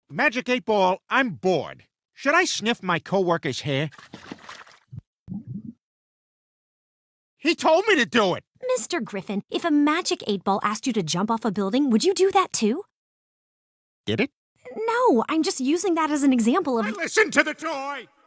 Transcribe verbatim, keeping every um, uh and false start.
Magic eight Ball, I'm bored. Should I sniff my coworker's hair? He told me to do it! Mister Griffin, if a Magic eight Ball asked you to jump off a building, would you do that too? Did it? No, I'm just using that as an example of... I listened to the toy!